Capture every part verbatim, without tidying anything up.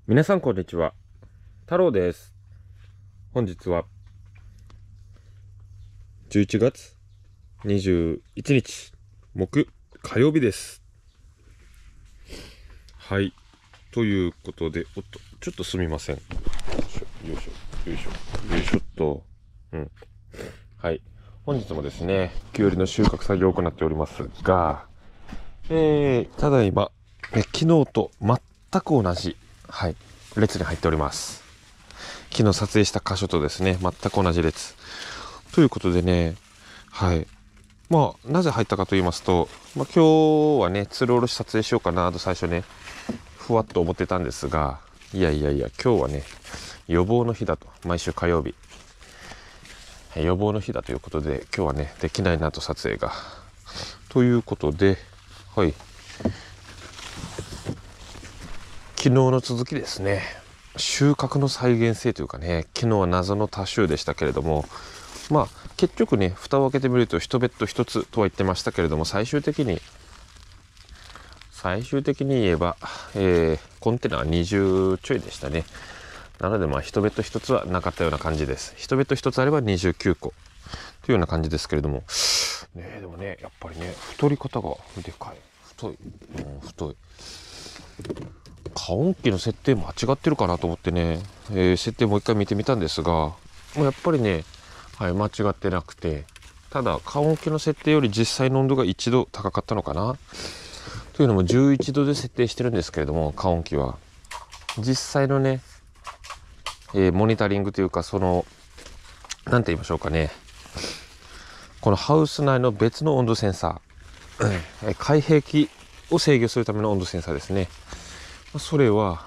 皆さんこんにちは。太郎です。本日はじゅういちがつにじゅういちにち木火曜日です。はい。ということで、おっと、ちょっとすみません。よいしょ、よいしょ、よいしょ、よいしょっと。うん。はい。本日もですね、きゅうりの収穫作業を行っておりますが、えー、ただいま、え昨日と全く同じ、はい、列に入っております。昨日撮影した箇所とですね、全く同じ列。ということでね、はい。まあ、なぜ入ったかと言いますと、まあ、今日はね、鶴おろし撮影しようかなと最初ね、ふわっと思ってたんですが、いやいやいや、今日はね、予防の日だと。毎週火曜日。予防の日だということで、今日はね、できないなと撮影が。ということで、はい。昨日の続きですね。収穫の再現性というかね、昨日は謎の多種でしたけれども、まあ結局ね、蓋を開けてみると一ベッド一つとは言ってましたけれども、最終的に最終的に言えば、えー、コンテナはにじゅうちょいでしたね。なのでまあ一ベッド一つはなかったような感じです。一ベッド一つあればにじゅうきゅうこというような感じですけれども、ね、でもね、やっぱりね、太り方がでかい、太い、うん、太い。加温器の設定間違ってるかなと思ってね、えー、設定もう一回見てみたんですが、もうやっぱりね、はい、間違ってなくて、ただ加温器の設定より実際の温度がいちど高かったのかなというのもじゅういちどで設定してるんですけれども、加温器は実際のね、えー、モニタリングというか、そのなんて言いましょうかね、このハウス内の別の温度センサー開閉器を制御するための温度センサーですね。それは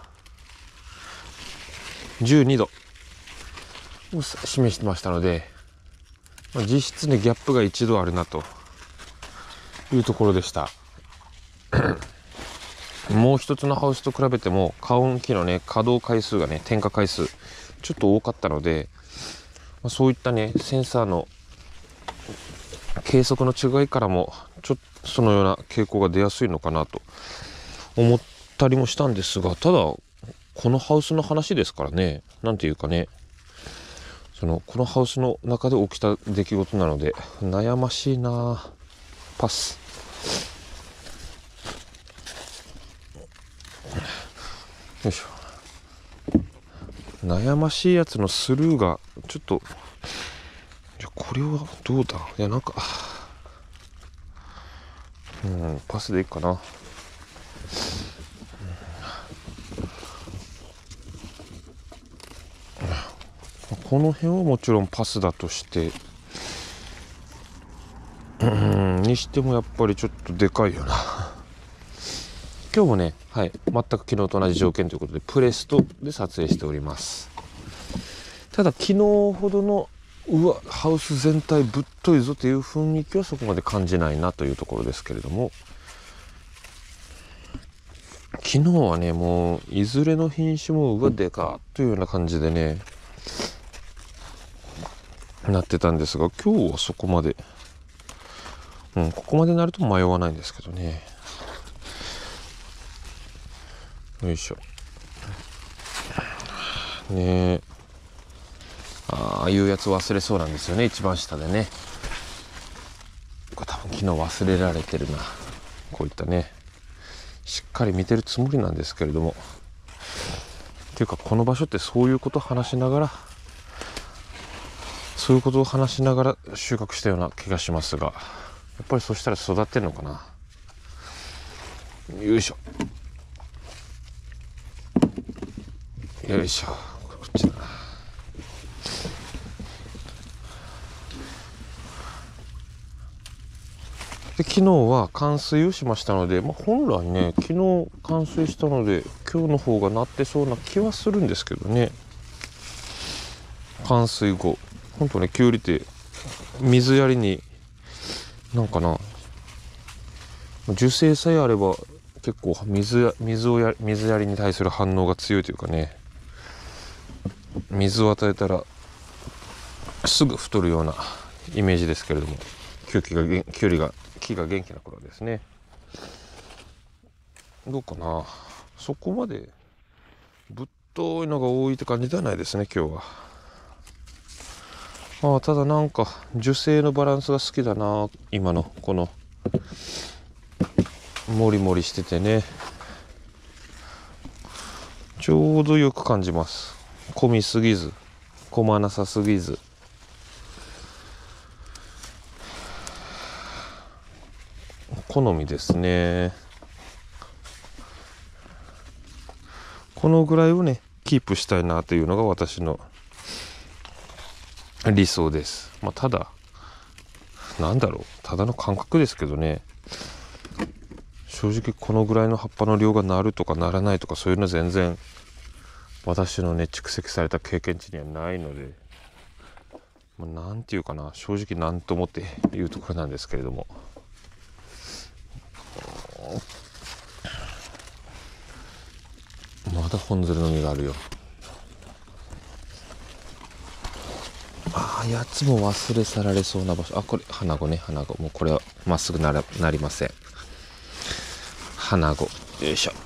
じゅうにどを示してましたので、実質ねギャップがいちどあるなというところでした。もう一つのハウスと比べても加温器のね稼働回数がね点火回数ちょっと多かったので、そういったねセンサーの計測の違いからもちょっとそのような傾向が出やすいのかなと思ったりもしたんですが、ただこのハウスの話ですからね、なんていうかね、そのこのハウスの中で起きた出来事なので悩ましいな。パス。よいしょ。悩ましいやつのスルーがちょっと、じゃこれはどうだ、いやなんかうんパスでいいかな。この辺はもちろんパスだとして、うんにしてもやっぱりちょっとでかいよな。今日もね、はい、全く昨日と同じ条件ということでプレストで撮影しております。ただ昨日ほどのうわハウス全体ぶっといぞという雰囲気はそこまで感じないなというところですけれども、昨日はねもういずれの品種もうわでかというような感じでねなってたんですが、今日はそこまで、うん、ここまでなると迷わないんですけどね。よいしょねえ、ああいうやつ忘れそうなんですよね、一番下でね。これ多分昨日忘れられてるな。こういったねしっかり見てるつもりなんですけれども、っていうかこの場所ってそういうことを話しながらそういうことを話しながら収穫したような気がしますが、やっぱりそしたら育ってんのかな。よいしょよいしょ、こっちだな。で昨日は冠水をしましたので、まあ、本来ね昨日冠水したので今日の方がなってそうな気はするんですけどね。冠水後ほんとねきゅうりって水やりになんかな、樹勢さえあれば結構水や水をや水やりに対する反応が強いというかね、水を与えたらすぐ太るようなイメージですけれども、キュウリがキュウリが木が元気な頃ですね。どうかな、そこまでぶっといのが多いって感じではないですね今日は。あただなんか樹勢のバランスが好きだな、今のこのモリモリしててね、ちょうどよく感じます。混みすぎず混まなさすぎず、好みですね。このぐらいをねキープしたいなというのが私の理想です。まあただなんだろう、ただの感覚ですけどね、正直このぐらいの葉っぱの量がなるとかならないとかそういうのは全然私のね蓄積された経験値にはないので、まあ、なんていうかな、正直なんともっていうところなんですけれども、まだ本鶴の実があるよ。ああ、やつも忘れ去られそうな場所。あ、これ花子ね、花子。もうこれはまっすぐならなりません。花子、よいしょ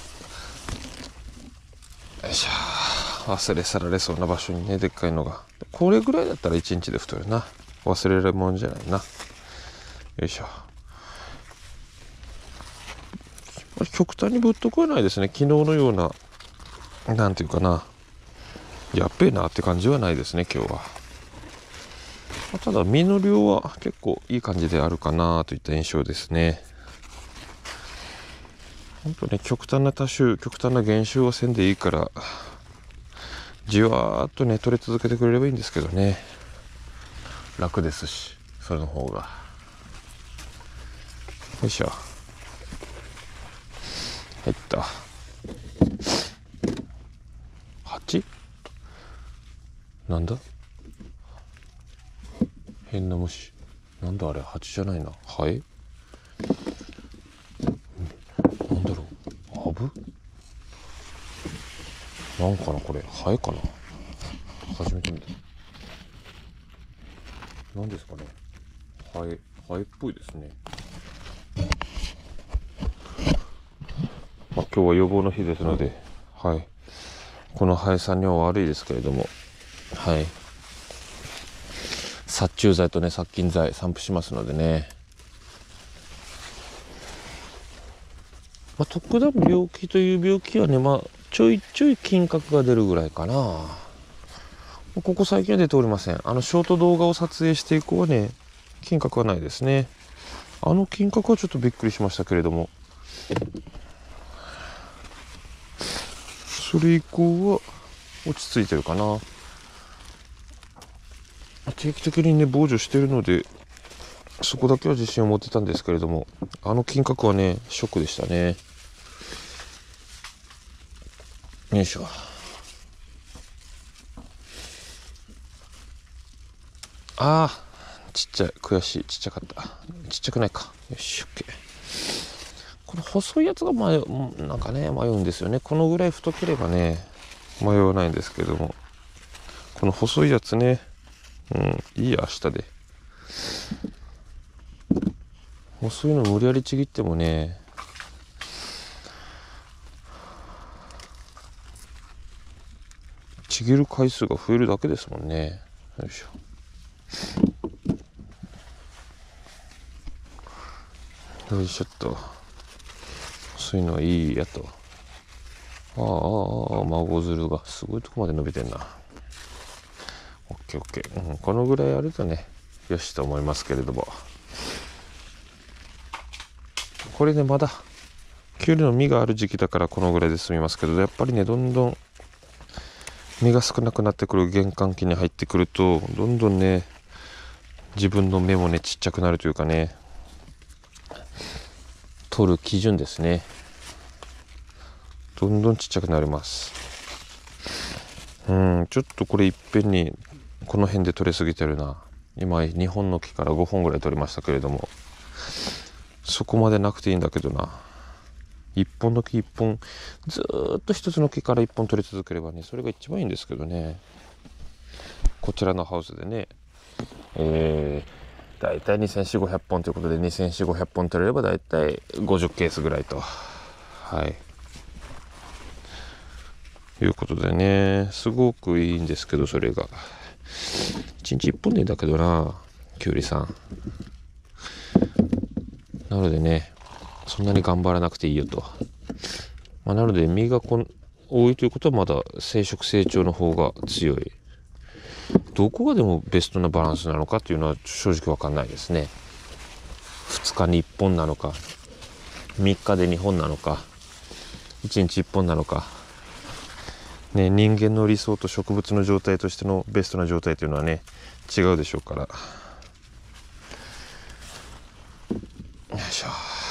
よいしょ。忘れ去られそうな場所にねでっかいのが、これぐらいだったらいちにちで太るな。忘れられるもんじゃないな。よいしょ。極端にぶっとくはないですね。昨日のようななんていうかな、やっべえなって感じはないですね今日は。ただ実の量は結構いい感じであるかなといった印象ですね。本当ね、極端な多種極端な減収はせんでいいからじわーっとね取れ続けてくれればいいんですけどね、楽ですしそれの方が。よいしょ、入った。蜂なんだ、変な虫なんだあれ、蜂じゃないな、ハエなんだろう、アブなんかな、これハエかな、初めて見た。何ですかね、ハエハエっぽいですね。まあ、今日は予防の日ですので、はい、このハエさんには悪いですけれども、はい、殺虫剤とね殺菌剤散布しますのでね、まあ、特段病気という病気はね、まあちょいちょい菌核が出るぐらいかな。ここ最近は出ておりません。あのショート動画を撮影して以降はね菌核はないですね。あの菌核はちょっとびっくりしましたけれども、それ以降は落ち着いてるかな。定期的にね防除してるのでそこだけは自信を持ってたんですけれども、あの金額はねショックでしたね。よいしょ。あーちっちゃい、悔しい、ちっちゃかった、ちっちゃくないか、よし OK。 この細いやつが迷う、なんかね迷うんですよね。このぐらい太ければね迷わないんですけども、この細いやつね、うんいいや明日で。細いの無理やりちぎってもねちぎる回数が増えるだけですもんね。よいしょよいしょっと、そういうのはいいやと。ああああ孫づるがすごいとこまで伸びてんな。オッケーオッケー、うん、このぐらいあるとねよしと思いますけれども、これねまだきゅうりの実がある時期だからこのぐらいで済みますけど、やっぱりねどんどん実が少なくなってくる玄関期に入ってくるとどんどんね自分の目もねちっちゃくなるというかね、取る基準ですね、どんどんちっちゃくなります。うんちょっとこれいっぺんにこの辺で取れすぎてるな。今にほんの木からごほんぐらい取りましたけれども、そこまでなくていいんだけどな。いっぽんの木いっぽんずーっと一つの木からいっぽん取り続ければねそれが一番いいんですけどね。こちらのハウスでねえー、だいたいにせんよんひゃくごひゃくぽんということでにせんよんひゃくごひゃくぽん取れればだいたいごじゅっケースぐらいと、はいいうことでね、すごくいいんですけど、それがいちにちいっぽんでいいんだけどな、きゅうりさん。なのでね、そんなに頑張らなくていいよと。まあ、なので実がこん多いということはまだ生殖成長の方が強い。どこがでもベストなバランスなのかっていうのは正直わかんないですね。ふつかにいっぽんなのか、みっかでにほんなのか、いちにちいっぽんなのかね、人間の理想と植物の状態としてのベストな状態というのはね、違うでしょうから。よいし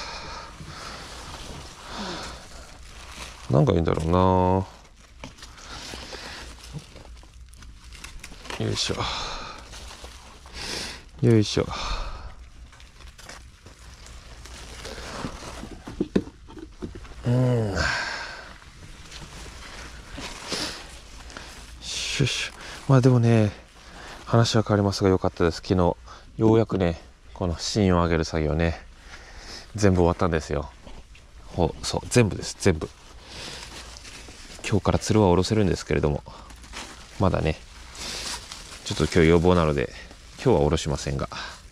ょ。なんかいいんだろうな。よいしょよいしょ。うんシュッシュ。まあでもね、話は変わりますが良かったです。昨日ようやくね、この芯を上げる作業ね、全部終わったんですよ。ほそう全部です、全部。今日からつるは下ろせるんですけれども、まだねちょっと今日予防なので今日は下ろしませんが、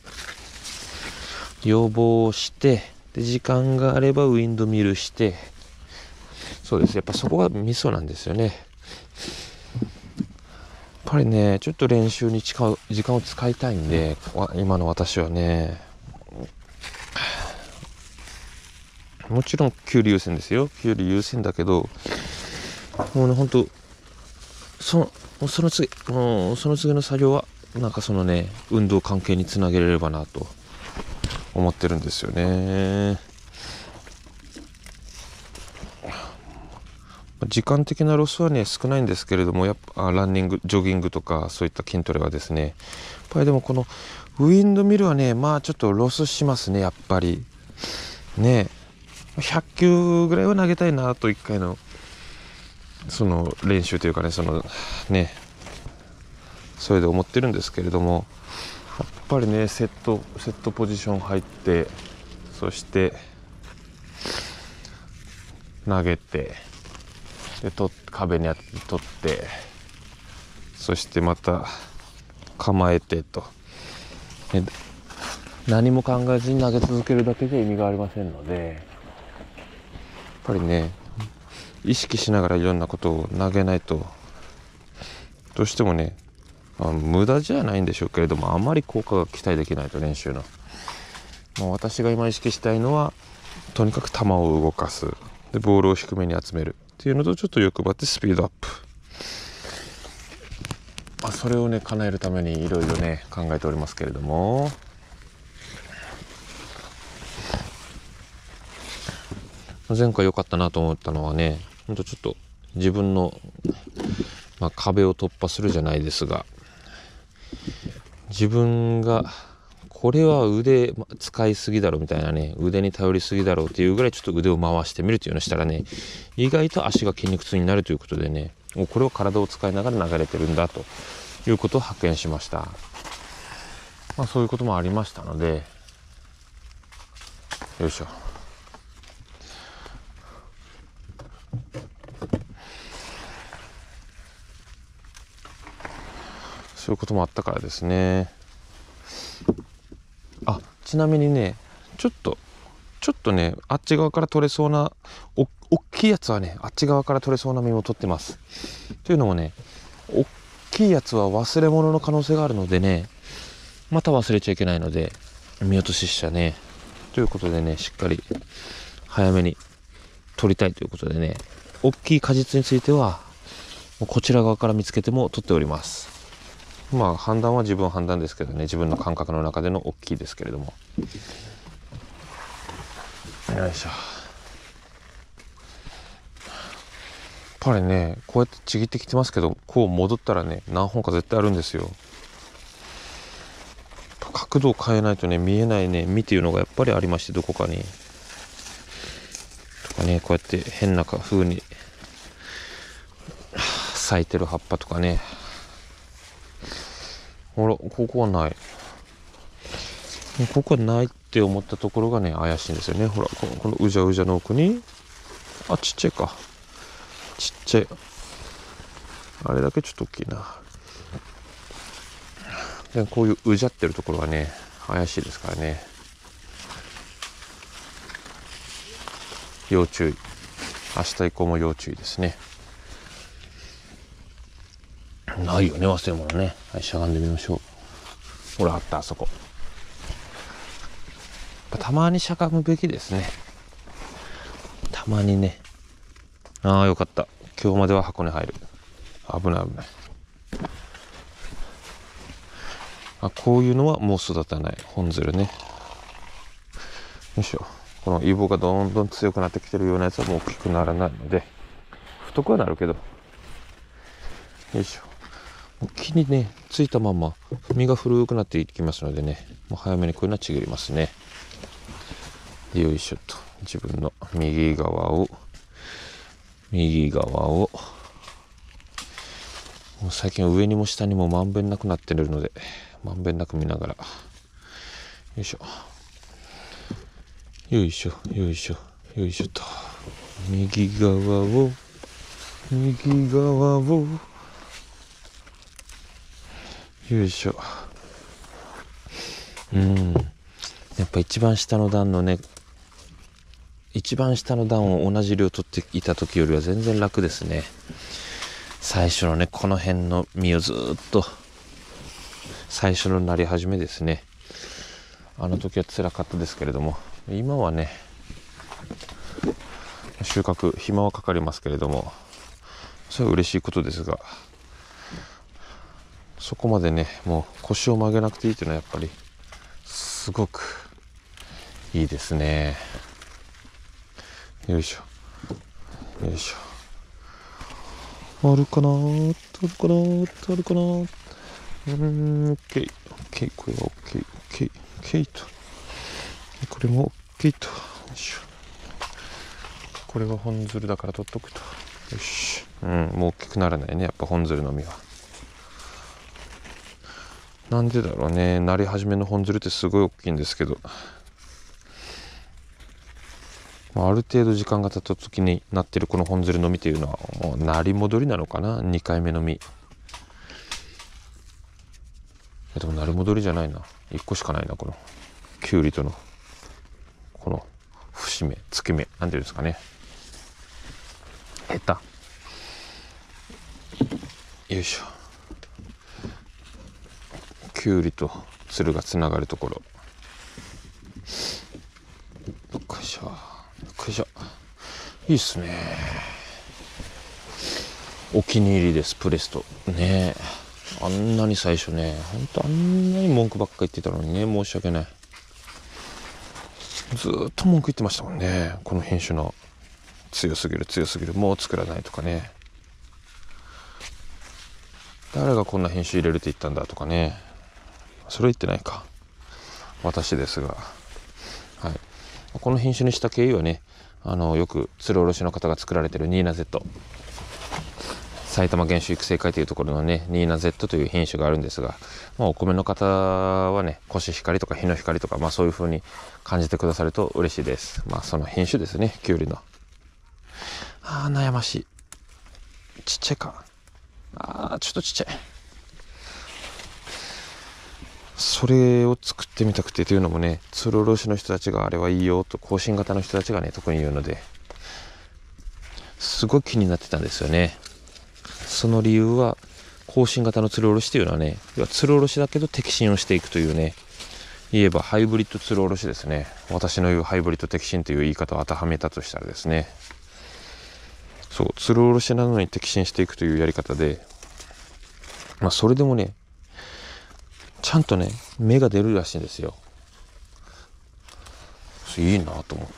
予防して、で時間があればウィンドミルして、そうです、やっぱそこがミソなんですよね。やっぱりね、ちょっと練習に時間を使いたいんで、今の私はね、もちろんキュウリ優先ですよ。キュウリ優先だけど、もうね、ほんとそのその次もうその次の作業はなんかそのね、運動関係につなげれればなと思ってるんですよね。時間的なロスはね少ないんですけれども、やっぱランニング、ジョギングとかそういった筋トレはですね、やっぱりでもこのウィンドミルはね、まあちょっとロスしますね、やっぱりね。ひゃっきゅうぐらいは投げたいなと、いっかいのその練習というかね、そのね、それで思ってるんですけれども、やっぱりね、セットセットポジション入って、そして投げて、でと壁に当てて取って、そしてまた構えてと、ね、何も考えずに投げ続けるだけじゃ意味がありませんので、やっぱりね意識しながらいろんなことを投げないと、どうしてもね、まあ、無駄じゃないんでしょうけれども、あまり効果が期待できないと、練習の。もう私が今意識したいのは、とにかく球を動かす、でボールを低めに集めるっていうのと、ちょっと欲張ってスピードアップ、まあ、それをね叶えるためにいろいろね考えておりますけれども、前回良かったなと思ったのはね、ほんとちょっと自分の、まあ、壁を突破するじゃないですが、自分がこれは腕使いすぎだろみたいなね、腕に頼りすぎだろうっていうぐらいちょっと腕を回してみるっていうのをしたらね、意外と足が筋肉痛になるということでね、もうこれを体を使いながら流れてるんだということを発見しました。まあそういうこともありましたので、よいしょ。そういうこともあったからですね。あ、ちなみにね、ちょっとちょっとね、あっち側から取れそうなお大きいやつはね、あっち側から取れそうな実も取ってます。というのもね、大きいやつは忘れ物の可能性があるのでね、また忘れちゃいけないので見落とししたね。ということでね、しっかり早めに取りたいということでね、大きい果実についてはこちら側から見つけても取っております。まあ判断は自分判断ですけどね、自分の感覚の中での大きいですけれども、よいしょ。やっぱりね、こうやってちぎってきてますけど、こう戻ったらね、何本か絶対あるんですよ。角度を変えないとね、見えないね、実っていうのがやっぱりありまして、どこかにとかね、こうやって変な風に咲いてる葉っぱとかね、ほら、ここはない、ここはないって思ったところがね怪しいんですよね。ほら、この、このうじゃうじゃの奥に、あ、ちっちゃいか、ちっちゃいあれだけちょっと大きいな。でこういううじゃってるところはね怪しいですからね、要注意。明日以降も要注意ですね。ないよね、忘れ物ね。はい、しゃがんでみましょう。ほらあった、あそこ。たまにしゃがむべきですね。たまにね。ああよかった、今日までは箱根入る。危ない危ない。あ、こういうのはもう育たない本鶴ね。よいしょ。このイボがどんどん強くなってきてるようなやつはもう大きくならないので、太くはなるけど、よいしょ。木にねついたまま実が古くなっていきますのでね、もう早めにこういうのはちぎりますね。よいしょと、自分の右側を右側をもう最近上にも下にもまんべんなくなってるので、まんべんなく見ながら、よいしょよいしょよいしょよいしょと、右側を右側をよいしょ。うん、やっぱ一番下の段のね、一番下の段を同じ量取っていた時よりは全然楽ですね。最初のねこの辺の実をずっと、最初のなり始めですね、あの時は辛かったですけれども、今はね収穫暇はかかりますけれども、それは嬉しいことですが、そこまでねもう腰を曲げなくていいというのはやっぱりすごくいいですね。よいしょよいしょ。あるかなー、あるかなー、あるかなー。うーん、オッケー、オッケー、これはオッケー、オッケー、オッケーと。これもオッケーと。よいしょ。これは本鶴だから取っとくと。よし。うん、もう大きくならないね、やっぱ本鶴の実は。なんでだろうね、なり始めの本鶴ってすごい大きいんですけど、まあ、ある程度時間が経った時になってるこの本鶴の実というのはもうなり戻りなのかな、にかいめの実。でもなり戻りじゃないな、いっこしかないな、このきゅうりとのこの節目月目なんていうんですかね、ヘタ。よいしょ。きゅうりとつるがつながるところ、よっこいしょよっこいしょ。いいっすね、お気に入りです、プレストね。あんなに最初ね、ほんとあんなに文句ばっか言ってたのにね、申し訳ない。ずーっと文句言ってましたもんね、この品種の強すぎる強すぎる、もう作らないとかね、誰がこんな品種入れるって言ったんだとかね。それ言ってないか、私ですが、はい、この品種にした経緯はね、あのよくつるおろしの方が作られてるニーナ Z、 埼玉原種育成会というところのねニーナ Z という品種があるんですが、まあ、お米の方はねコシヒカリとか日の光とか、まあ、そういう風に感じてくださると嬉しいです。まあその品種ですね、きゅうりの。あー悩ましい、ちっちゃいか、あーちょっとちっちゃい。それを作ってみたくてというのもね、つるおろしの人たちがあれはいいよと、更新型の人たちがね特に言うので、すごい気になってたんですよね。その理由は、更新型のつるおろしというのはね、要はつるおろしだけど摘心をしていくというね、言えばハイブリッドつるおろしですね。私の言うハイブリッド摘心という言い方を当てはめたとしたらですね、そうつるおろしなのに摘心していくというやり方で、まあそれでもねちゃんとね芽が出るらしいんですよ。いいなと思って、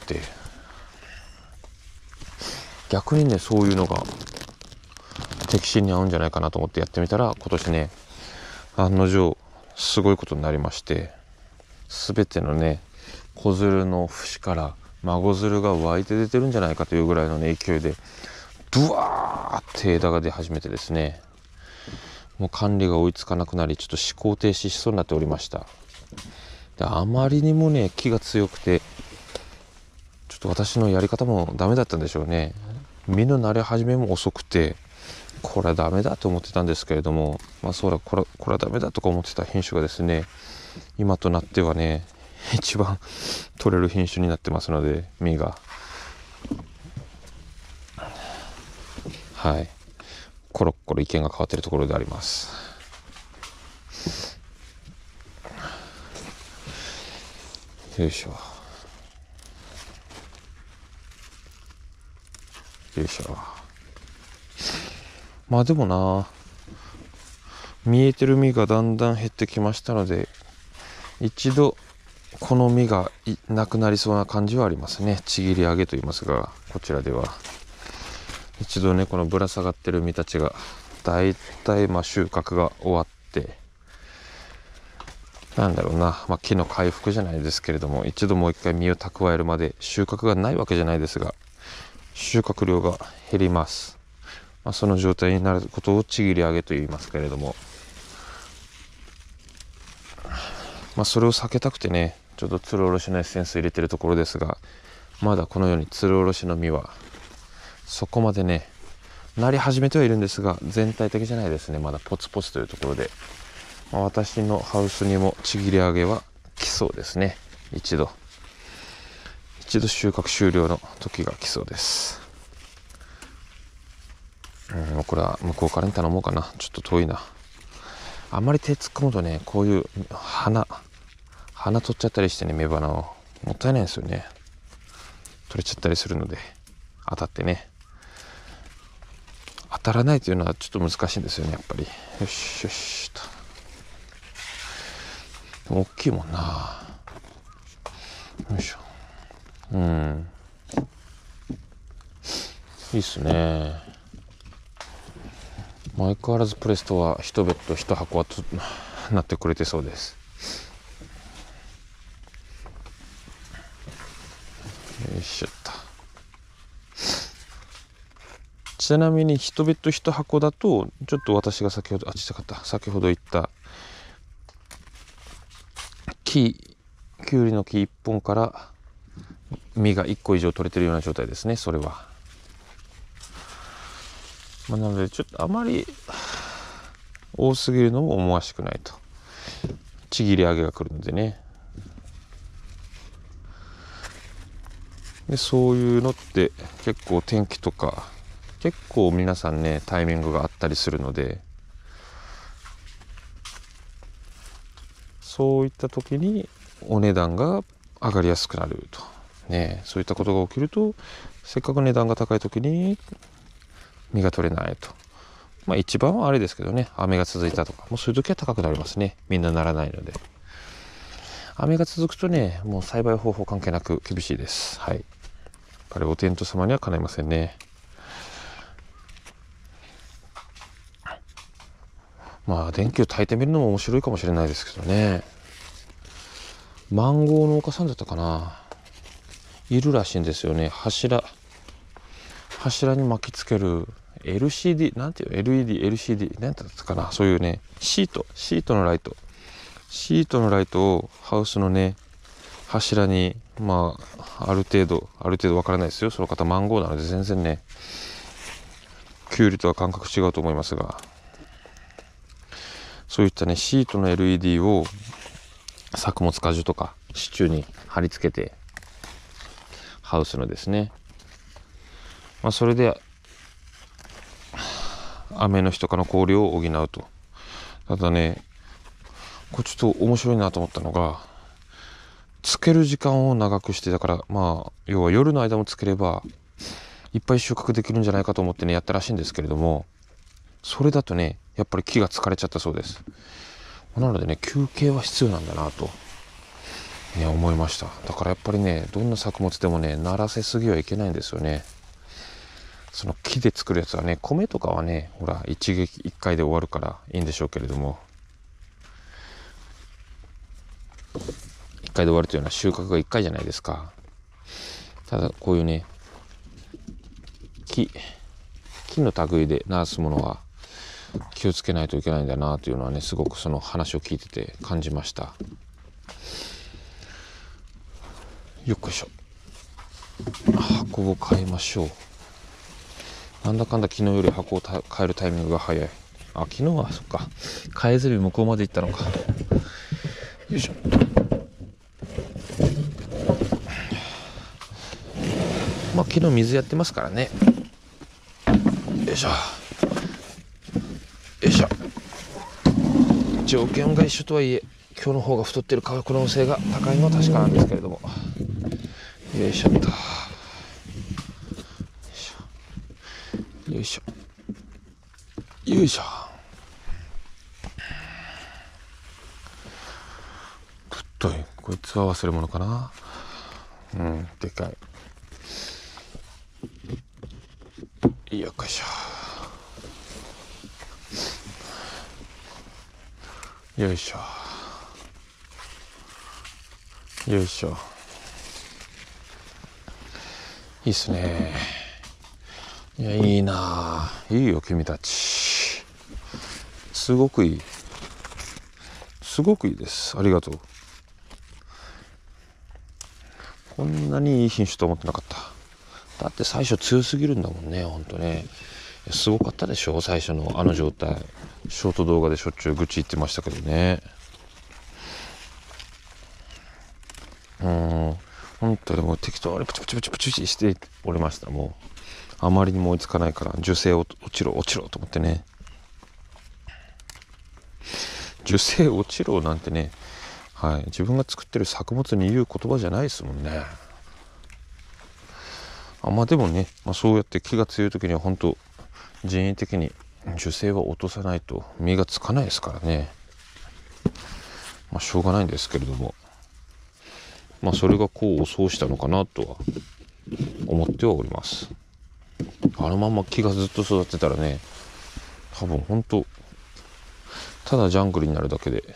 逆にねそういうのが摘心に合うんじゃないかなと思ってやってみたら、今年ね案の定すごいことになりまして、全てのね子づるの節から孫づるが湧いて出てるんじゃないかというぐらいの、ね、勢いでブワーって枝が出始めてですね、もう管理が追いつかなくなり、ちょっと思考停止しそうになっておりました。であまりにもね木が強くて、ちょっと私のやり方もダメだったんでしょうね。実の慣れ始めも遅くて、 これはダメだと思ってたんですけれども、まあそうだ、これこれはダメだとか思ってた品種がですね、今となってはね一番取れる品種になってますので、実がはいコロッコロ意見が変わっているところであります。よいしょよいしょ。まあでもな、見えてる実がだんだん減ってきましたので、一度この実がなくなりそうな感じはありますね。ちぎり上げと言いますが、こちらでは一度ね、このぶら下がってる実たちがだいたいまあ収穫が終わって、なんだろうな、まあ、木の回復じゃないですけれども、一度もう一回実を蓄えるまで収穫がないわけじゃないですが、収穫量が減ります。まあ、その状態になることをちぎり上げと言いますけれども、まあ、それを避けたくてね、ちょっとつるおろしのエッセンス入れてるところですが、まだこのようにつるおろしの実はそこまでねなり始めてはいるんですが、全体的じゃないですね。まだポツポツというところで、まあ、私のハウスにもちぎり上げは来そうですね。一度一度収穫終了の時が来そうです。うん、これは向こうからに頼もうかな。ちょっと遠いな。あんまり手突っ込むとね、こういう花花取っちゃったりしてね、雌花をもったいないんですよね。取れちゃったりするので、当たってね、当たらないというのはちょっと難しいんですよね、やっぱり。よしよしと。でも大きいもんな。よいしょ。うん、いいっすね。相変わらずプレストは一ベッド一箱はとなってくれてそうです。よいしょっと。ちなみに一ベッド一箱だと、ちょっと私が先ほどあちっちゃかった先ほど言った木きゅうりの木いっぽんから実がいっこ以上取れてるような状態ですね、それは。まあ、なのでちょっとあまり多すぎるのも思わしくないと。ちぎり上げが来るのでね。でそういうのって結構天気とか結構皆さんねタイミングがあったりするので、そういった時にお値段が上がりやすくなるとね。そういったことが起きると、せっかく値段が高い時に実が取れないと。まあ一番はあれですけどね、雨が続いたとか、もうそういう時は高くなりますね。みんなならないので。雨が続くとね、もう栽培方法関係なく厳しいです。はい。やっぱりお天道様にはかないませんね。まあ電球焚いてみるのも面白いかもしれないですけどね。マンゴー農家さんだったかな、いるらしいんですよね。柱柱に巻きつける エルシーディー なんていう エルイーディー、エルシーディー なんてやったかな、そういうねシートシートのライトシートのライトをハウスのね柱に、まあある程度ある程度わからないですよ、その方マンゴーなので全然ねキュウリとは感覚違うと思いますが、そういったねシートの エルイーディー を作物果樹とか支柱に貼り付けて、ハウスのですね、まあ、それで雨の日とかの氷を補うと。ただね、これちょっと面白いなと思ったのが、つける時間を長くして、だからまあ要は夜の間もつければいっぱい収穫できるんじゃないかと思ってねやったらしいんですけれども、それだとねやっぱり木が疲れちゃったそうです。なのでね休憩は必要なんだなと、ね、思いました。だからやっぱりねどんな作物でもね慣らせすぎはいけないんですよね。その木で作るやつはね、米とかはねほら一撃一回で終わるからいいんでしょうけれども、一回で終わるというのは収穫が一回じゃないですか。ただこういうね木木の類でならすものは気をつけないといけないんだなというのはね、すごくその話を聞いてて感じました。よっこいしょ、箱を変えましょう。 なんだかんだ昨日より箱を変えるタイミングが早い。あ、昨日はそっか、変えずに向こうまで行ったのか。よいしょ。まあ昨日水やってますからね。よいしょよいしょ。条件が一緒とはいえ今日の方が太ってる可能性が高いのは確かなんですけれども、よいしょっと、よいしょよいしょ。太い、こいつは忘れ物かな。うん、でかい。よっこいしょ。よいしょよいしょ。いいっすね。いや、いいな。いいよ君たち、すごくいい、すごくいいです。ありがとう。こんなにいい品種と思ってなかった。だって最初強すぎるんだもんね、ほんとね。すごかったでしょ、最初のあの状態。ショート動画でしょっちゅう愚痴言ってましたけどね。うーん、ほんとでも適当にプチプチプチプチしておりました。もうあまりにも追いつかないから樹勢を落ちろ落ちろと思ってね。樹勢落ちろなんてね、はい、自分が作ってる作物に言う言葉じゃないですもんね。あ、まあでもね、まあ、そうやって気が強い時には本当人為的に樹勢は落とさないと実がつかないですからね。まあしょうがないんですけれども、まあそれが功を奏したのかなとは思ってはおります。あのまま木がずっと育ってたらね、多分本当ただジャングルになるだけで。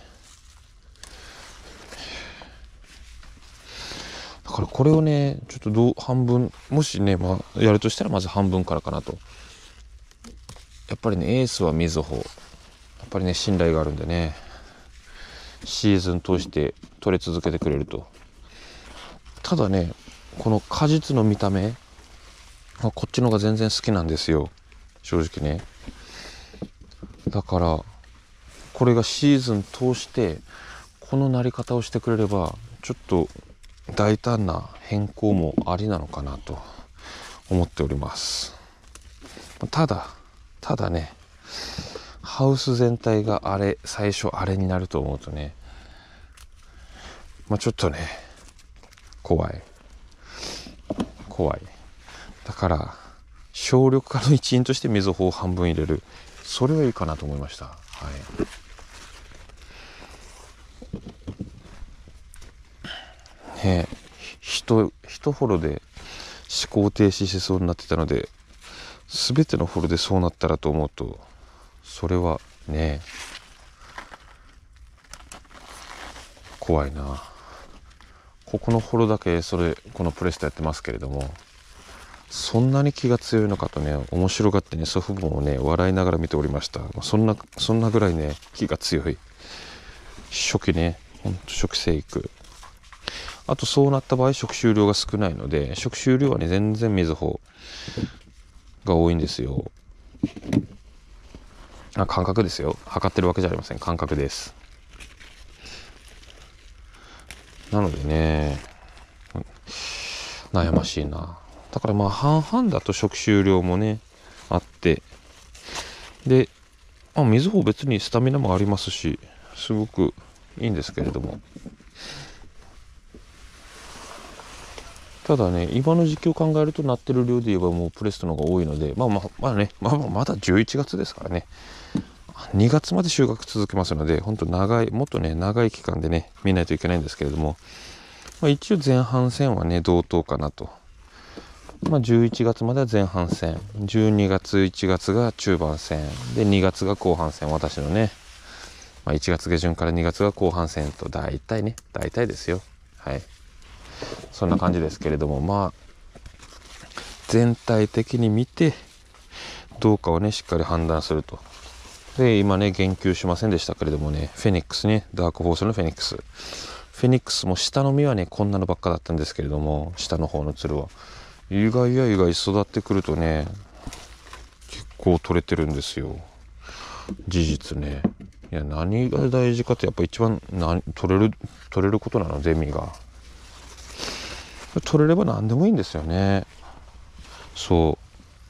だからこれをね、ちょっとどう半分、もしね、まあやるとしたらまず半分からかなと。やっぱりね、エースはみずほ、やっぱりね信頼があるんでね、シーズン通して取れ続けてくれると。ただね、この果実の見た目、こっちの方が全然好きなんですよ、正直ね。だからこれがシーズン通してこのなり方をしてくれれば、ちょっと大胆な変更もありなのかなと思っております。ただただね、ハウス全体があれ、最初あれになると思うとね、まあちょっとね怖い怖い。だから省力化の一員としてみずほを半分入れる、それはいいかなと思いました。はい。ねえ、人一フォロで思考停止しそうになってたので、全てのフォロでそうなったらと思うと、それはね怖いな。ここのフォロだけそれこのプレストやってますけれども、そんなに気が強いのかとね、面白がってね、祖父母をね笑いながら見ておりました。そんなそんなぐらいね気が強い。初期ね、ほんと初期生育。あとそうなった場合食収量が少ないので、食収量はね全然みずほが多いんですよ。あ、感覚ですよ、測ってるわけじゃありません、感覚です。なのでね悩ましいな。だからまあ半々だと食収量もねあって、で、まあ、みずほ別にスタミナもありますし、すごくいいんですけれども、ただね今の時期を考えるとなってる量で言えばもうプレストの方が多いので、まあまあまあね、まあ、まだじゅういちがつですからね、にがつまで収穫続けますので、本当長い、もっとね長い期間でね見ないといけないんですけれども、まあ、一応前半戦はね同等かなと。まあ、じゅういちがつまでは前半戦、じゅうにがついちがつが中盤戦で、にがつが後半戦、私のね、まあ、いちがつ下旬からにがつが後半戦と、大体ね大体ですよ、はい、そんな感じですけれども、まあ全体的に見てどうかをねしっかり判断すると。で今ね言及しませんでしたけれどもね、フェニックスね、ダークホースのフェニックスフェニックスも下の実はねこんなのばっかだったんですけれども、下の方のつるは意外や意外育ってくるとね、 構取れてるんですよ、事実ね。いや、何が大事かってやっぱ一番何取れる取れることなので、実が取れれば何でもいいんですよね。そう、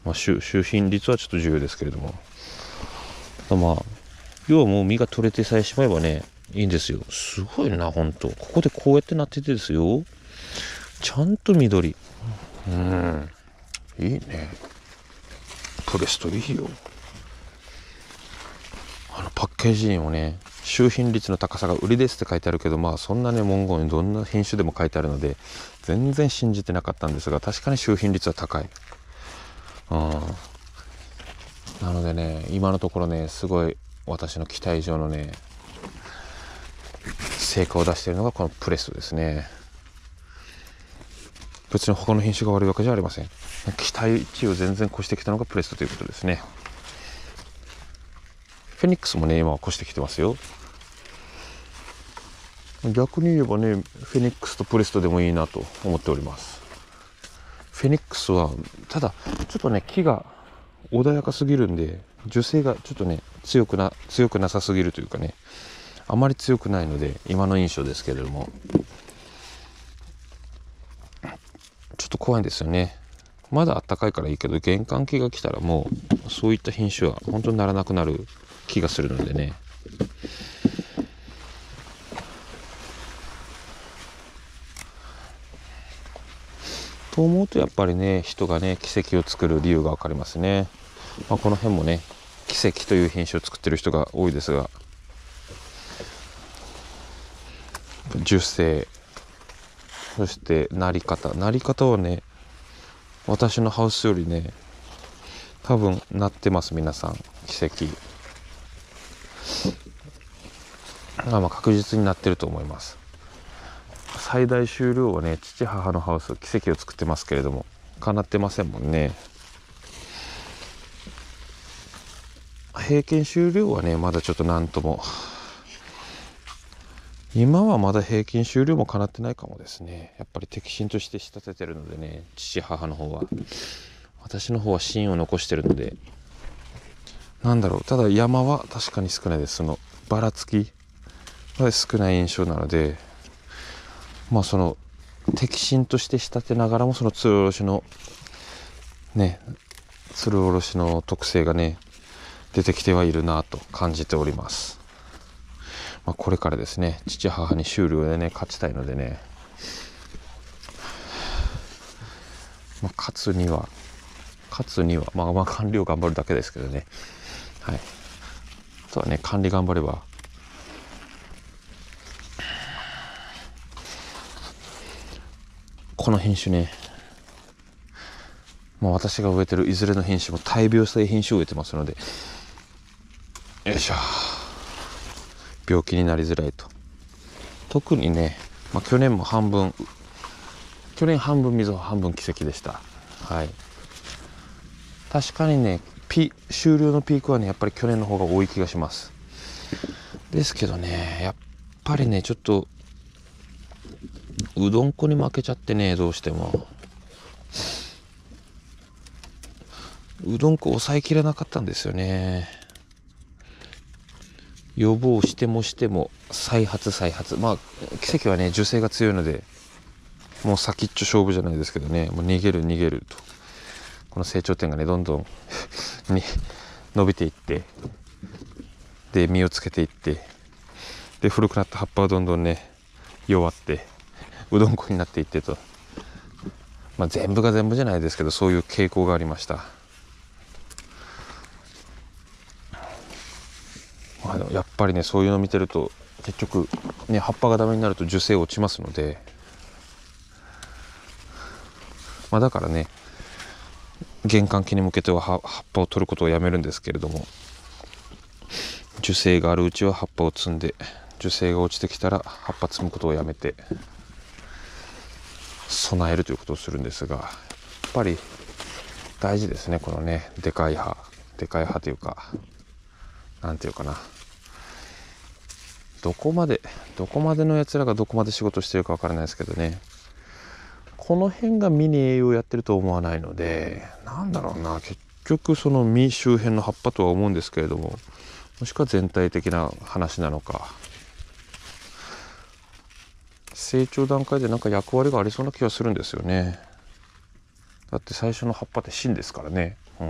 まあ、収収品率はちょっと重要ですけれども、まあ要はもう実が取れてさえしまえばねいいんですよ。すごいな、ほんと。ここでこうやってなっててですよ、ちゃんと緑。うん、いいね。プレストいいよ。あのパッケージにもね、収品率の高さが売りですって書いてあるけど、まあそんなね文言にどんな品種でも書いてあるので全然信じてなかったんですが、確かに収品率は高い。うん、なのでね、今のところね、すごい私の期待以上のね成果を出しているのがこのプレストですね。別に他の品種が悪いわけじゃありません。期待値を全然越してきたのがプレストということですね。フェニックスもね今は越してきてますよ。逆に言えばね、フェニックスとプレストでもいいなと思っております。フェニックスはただちょっとね木が穏やかすぎるんで、樹勢がちょっとね強くな強くなさすぎるというかね、あまり強くないので今の印象ですけれども、ちょっと怖いんですよね。まだ暖かいからいいけど、玄関期が来たらもうそういった品種は本当にならなくなる気がするのでね。と思うとやっぱりね、人がね奇跡を作る理由が分かりますね。まあ、この辺もね奇跡という品種を作ってる人が多いですが、樹勢、そしてなり方なり方はね、私のハウスよりね多分なってます。皆さん奇跡、まあまあ確実になってると思います。最大収量はね父母のハウス奇跡を作ってますけれども、叶ってませんもんね。平均収量はねまだちょっとなんとも、今はまだ平均収量も叶ってないかもですね。やっぱり適心として仕立ててるのでね、父母の方は。私の方は芯を残してるので、なんだろう、ただ山は確かに少ないです。そのばらつきが少ない印象なので、まあその適心として仕立てながらもそのつるおろしのねつるおろしの特性がね出てきてはいるなと感じております。まあ、これからですね、父母に収量でね勝ちたいのでね、まあ、勝つには勝つにはまあまあ管理を頑張るだけですけどね。はい。あとはね管理頑張れば、この品種ね、まあ、私が植えてるいずれの品種も大病性品種を植えてますので、よいしょ、病気になりづらいと。特にね、まあ、去年も半分去年半分溝半分奇跡でした。はい。確かにねピ終了のピークはねやっぱり去年の方が多い気がします。ですけどね、やっぱりねちょっとうどん粉に負けちゃってね、どうしてもうどん粉抑えきれなかったんですよね。予防してもしても再発再発、まあ奇跡はね樹勢が強いのでもう先っちょ勝負じゃないですけどね、もう逃げる逃げると、この成長点がねどんどんに伸びていって、で実をつけていって、で古くなった葉っぱはどんどんね弱ってうどん粉になっていってと、まあ全部が全部じゃないですけどそういう傾向がありました。まあ、やっぱりねそういうのを見てると結局ね葉っぱがダメになると樹勢落ちますので、まあだからね玄関期に向けては葉っぱを取ることをやめるんですけれども、樹勢があるうちは葉っぱを摘んで、樹勢が落ちてきたら葉っぱ摘むことをやめて備えるということをするんですが、やっぱり大事ですね、このねでかい葉でかい葉というか、なんていうかな、どこまでどこまでのやつらがどこまで仕事してるかわからないですけどね、この辺がミニ栄養やってると思わないので、なんだろうな、 局その実周辺の葉っぱとは思うんですけれども、もしくは全体的な話なのか、成長段階でなんか役割がありそうな気がするんですよね。だって最初の葉っぱって芯ですからね。うん、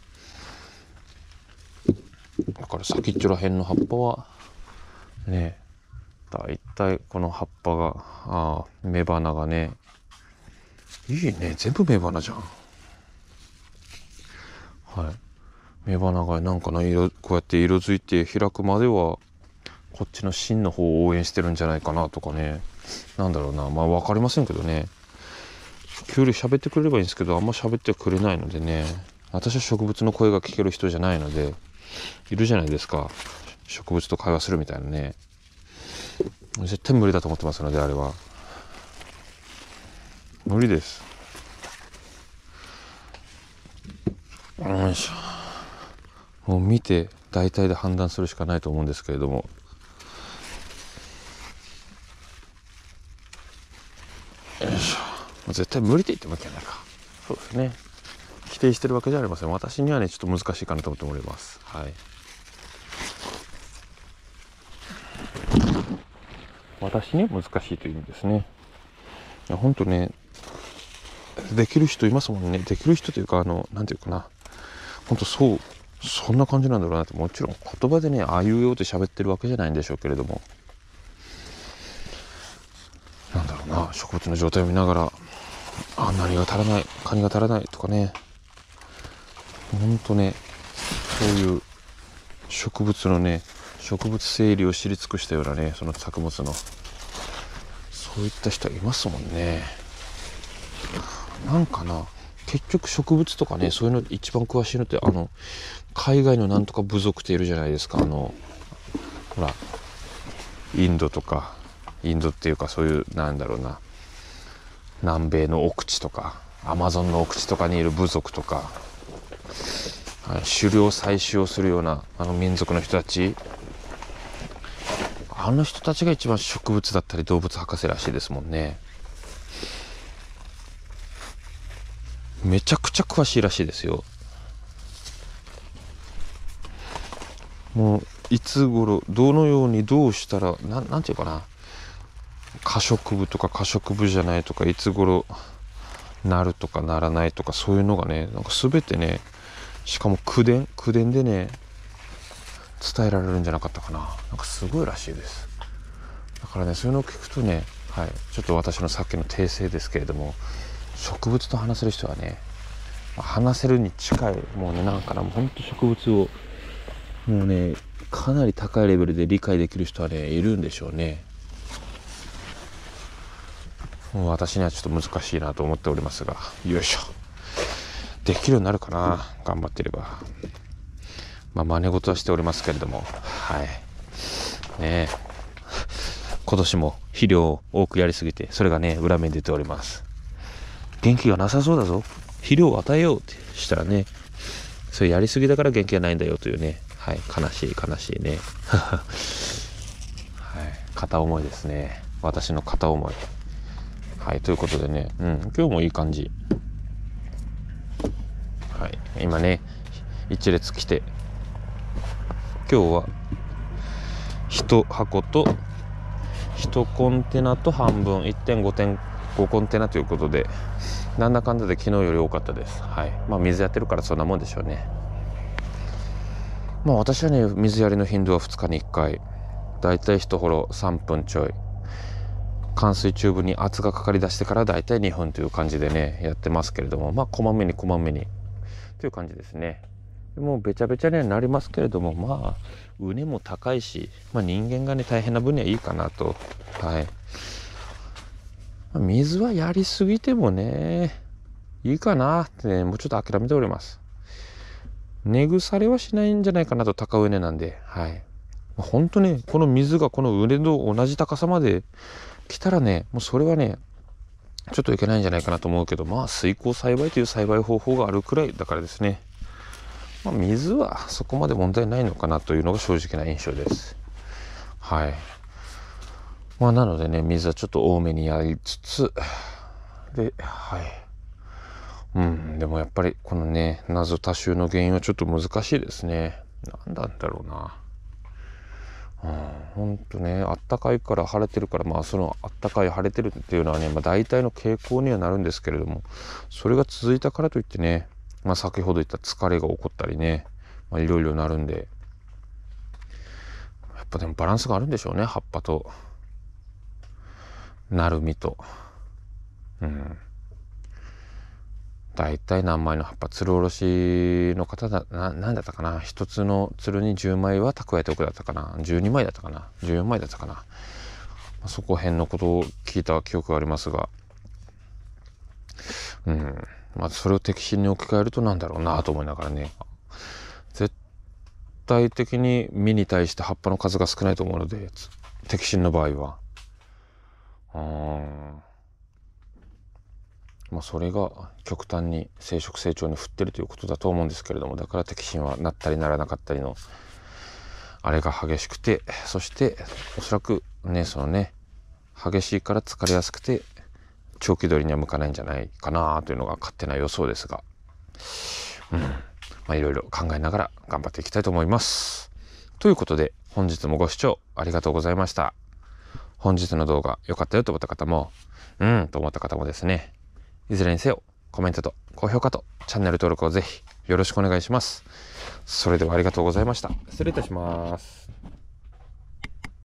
だから先っちょら辺の葉っぱはね、だいたいこの葉っぱが、あ雌花がね、いいね、全部雌花じゃん。はい、雌花がなんかの色、こうやって色づいて開くまではこっちの芯の方を応援してるんじゃないかなとかね、なんだろうな、まあ分かりませんけどね。キュウリ喋ってくれればいいんですけど、あんま喋ってくれないのでね、私は植物の声が聞ける人じゃないので、いるじゃないですか、植物と会話するみたいなね。絶対無理だと思ってますので、あれは無理です。よいしょ。もう見て大体で判断するしかないと思うんですけれども、よいしょ。絶対無理って言ってもいけないか。そうですね、否定してるわけじゃありません。私にはねちょっと難しいかなと思っております。はい、私には難しいという意味ですね。いや本当ね、できる人いますもんね。できる人というか、あのなんていうかな、本当そうそんな感じなんだろうなって。もちろん言葉でねああいうようって喋ってるわけじゃないんでしょうけれども、なんだろうな、植物の状態を見ながら、あ何が足らない、カニが足らないとかね、ほんとね、そういう植物のね、植物整理を知り尽くしたようなね、その作物のそういった人はいますもんね。なんかな、結局植物とかね、そういうの一番詳しいのって、あの海外のなんとか部族っているじゃないですか。あのほらインドとか、インドっていうかそういうなんだろうな、南米の奥地とかアマゾンの奥地とかにいる部族とか、狩猟採集をするようなあの民族の人たち、あの人たちが一番植物だったり動物博士らしいですもんね。めちゃくちゃ詳しいらしいですよ。もういつ頃どのようにどうしたら、ななんていうかな、可食部とか可食部じゃないとか、いつ頃なるとかならないとか、そういうのがね、なんか全てね、しかも口伝口伝でね伝えられるんじゃなかったかな。なんかすごいらしいです。だからね、そういうのを聞くとね、はい、ちょっと私のさっきの訂正ですけれども、植物と話せる人はね、話せるに近い、もうね、なんかな、もうほんと植物をもうねかなり高いレベルで理解できる人はねいるんでしょうね。もう私にはちょっと難しいなと思っておりますが、よいしょ、できるようになるかな、頑張ってれば。まあ真似事はしておりますけれども、はいねえ、今年も肥料を多くやりすぎて、それがね裏目に出ております。元気がなさそうだぞ、肥料を与えようってしたらね、それやりすぎだから元気がないんだよというね、はい、悲しい悲しいねはい、片思いですね、私の片思い。はい、ということでね、うん、今日もいい感じ。はい、今ね一列来て、今日は一箱と一コンテナと半分 いってんご 点ごコンテナということで、なんだかんだで昨日より多かったです。はい、まあ水やってるからそんなもんでしょうね。まあ私はね、水やりの頻度はふつかにいっかい、だいたいいちホロさんぷんちょい、冠水チューブに圧がかかりだしてからだいたいにふんという感じでねやってますけれども、まあこまめにこまめにという感じですね。もうべちゃべちゃにはなりますけれども、まあ畝も高いし、まあ、人間がね大変な分にはいいかなと。はい、水はやりすぎてもねいいかなってね、もうちょっと諦めております。根腐れはしないんじゃないかなと、高畝なんで。はい、本当ね、この水がこの畝と同じ高さまで来たらね、もうそれはねちょっといけないんじゃないかなと思うけど、まあ水耕栽培という栽培方法があるくらいだからですね、まあ、水はそこまで問題ないのかなというのが正直な印象です。はい、まあなのでね、水はちょっと多めにやりつつで、はい、 うん、でもやっぱりこのね、謎多臭の原因はちょっと難しいですね。なんなんだろうな。うん、ほんとね、あったかいから晴れてるから、まあそのあったかい晴れてるっていうのはね、まあ大体の傾向にはなるんですけれども、それが続いたからといってね、まあ先ほど言った疲れが起こったりね、まあいろいろなるんで、やっぱでもバランスがあるんでしょうね、葉っぱと、なるみと。うん。大体何枚の葉っぱ、つるおろしの方だ、な、なんだったかな。一つのつるにじゅうまいは蓄えておくだったかな。じゅうにまいだったかな。じゅうよんまいだったかな。そこへんのことを聞いた記憶がありますが、うん。まあ、それを適心に置き換えるとなんだろうなと思いながらね。絶対的に実に対して葉っぱの数が少ないと思うので、適心の場合は。うーん。まあ、それが極端に生殖成長に振ってるということだと思うんですけれども、だから適心はなったりならなかったりのあれが激しくて、そしておそらくね、そのね、激しいから疲れやすくて長期取りには向かないんじゃないかなというのが勝手な予想ですが、うん、まあいろいろ考えながら頑張っていきたいと思います。ということで本日もご視聴ありがとうございました。本日の動画良かったよと思った方も、うんと思った方もですね、いずれにせよコメントと高評価とチャンネル登録をぜひよろしくお願いします。それではありがとうございました。失礼いたします。